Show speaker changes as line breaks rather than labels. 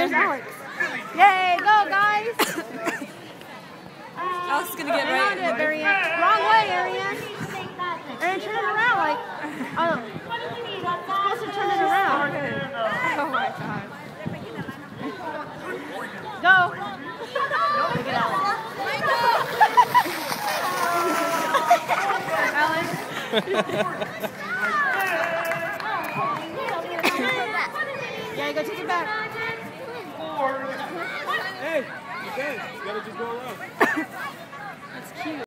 There's Alex. Yay, go guys!
Alex is gonna get
Hang on to it, Ariane. Wrong way, Ariane. Ariane, turn it around like. Oh. You're supposed to turn it around.
Oh my god.
Go. Look at Alex. Yeah, go take it back.
Hey, you gotta just go around.
That's cute.